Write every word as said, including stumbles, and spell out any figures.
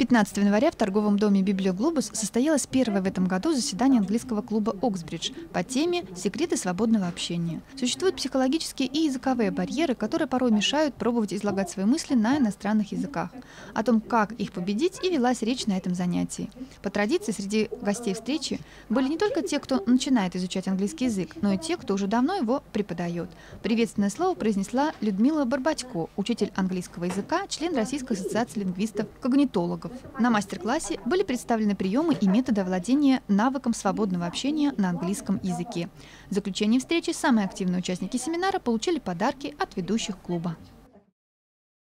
пятнадцатого января в торговом доме «Библиоглобус» состоялось первое в этом году заседание английского клуба «Оксбридж» по теме «Секреты свободного общения». Существуют психологические и языковые барьеры, которые порой мешают пробовать излагать свои мысли на иностранных языках. О том, как их победить, и велась речь на этом занятии. По традиции, среди гостей встречи были не только те, кто начинает изучать английский язык, но и те, кто уже давно его преподает. Приветственное слово произнесла Людмила Барбатько, учитель английского языка, член Российской ассоциации лингвистов-когнитологов. На мастер-классе были представлены приемы и методы овладения навыком свободного общения на английском языке. В заключении встречи самые активные участники семинара получили подарки от ведущих клуба.